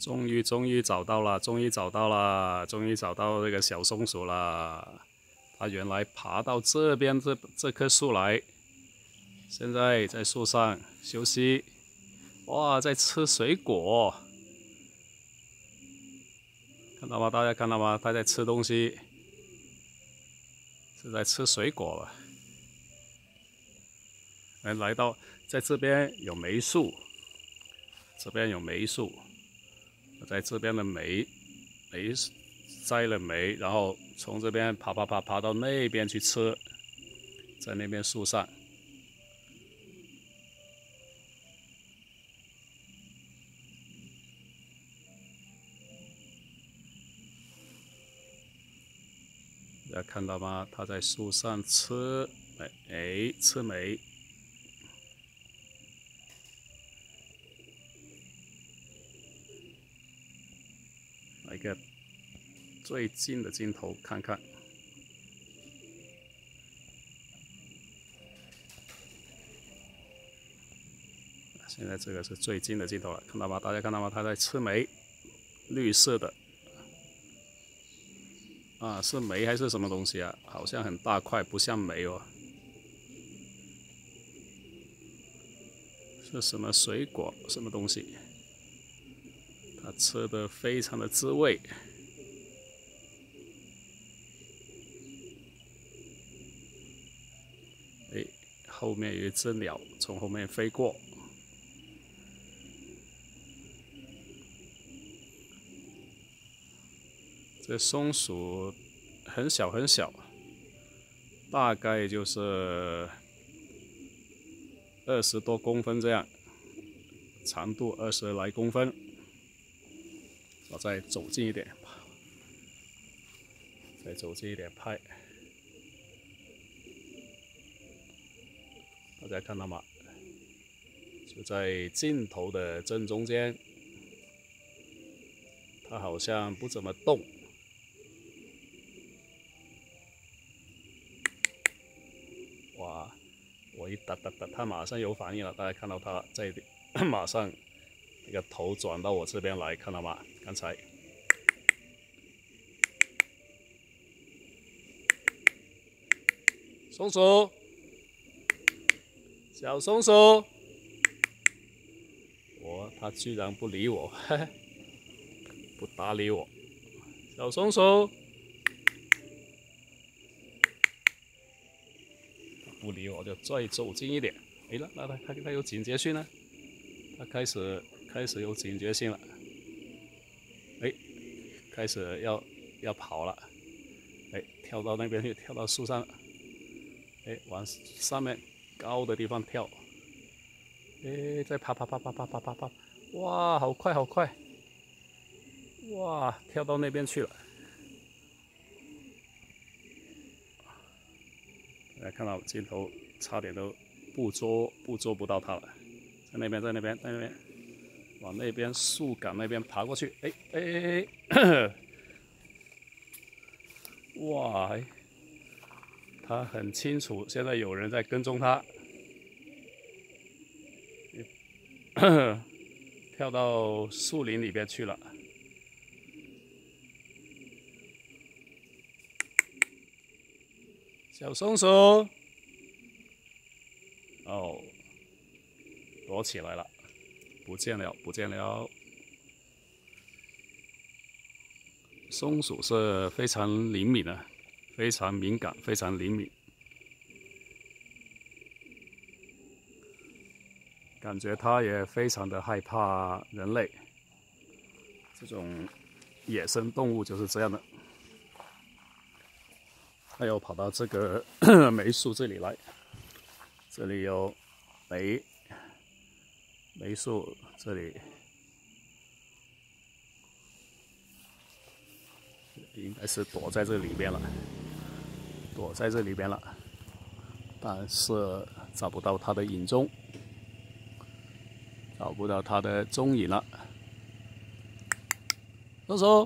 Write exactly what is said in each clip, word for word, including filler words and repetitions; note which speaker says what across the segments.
Speaker 1: 终于，终于找到了，终于找到了，终于找到这个小松鼠了。它原来爬到这边这这棵树来，现在在树上休息。哇，在吃水果，看到吗？大家看到吗？它在吃东西，是在吃水果了。来，来到在这边有梅树，这边有梅树。在这边的梅，梅摘了梅，然后从这边爬爬爬爬到那边去吃，在那边树上。大家看到吗？它在树上吃梅，吃梅。来个最近的镜头看看，现在这个是最近的镜头了，看到吗？大家看到吗？它在吃梅，绿色的，啊，是梅还是什么东西啊？好像很大块，不像梅哦，是什么水果？什么东西？它吃的非常的滋味。哎，后面有一只鸟从后面飞过。这松鼠很小很小，大概就是二十多公分这样，长度二十来公分。我再走近一点，再走近一点拍，大家看到吗？就在镜头的正中间，它好像不怎么动。哇！我一打打打，它马上有反应了。大家看到它在马上那个头转到我这边来，看到吗？刚才。松鼠，小松鼠，我它居然不理我，嘿嘿，不搭理我。小松鼠，不理我就再走近一点。哎了，那它它它有警觉性了，它开始开始有警觉性了。哎，开始要要跑了。哎，跳到那边去，跳到树上。哎，往上面高的地方跳。哎，再爬爬爬爬爬爬爬爬，哇，好快好快！哇，跳到那边去了。大家看到镜头差点都捕捉捕捉不到它了，在那边在那边在那边，往那边树干那边爬过去。哎哎哎！哇！它很清楚，现在有人在跟踪它，跳到树林里边去了。小松鼠，哦，躲起来了，不见了，不见了。松鼠是非常灵敏的，非常敏感，非常灵敏。感觉它也非常的害怕人类。这种野生动物就是这样的。它又跑到这个梅树这里来，这里有梅梅树，这里应该是躲在这里边了，躲在这里边了，但是找不到它的影踪，找不到它的踪影了。松鼠，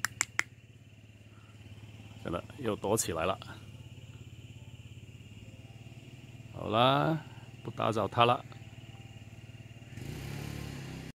Speaker 1: 真的又躲起来了。好啦，不打扰它了。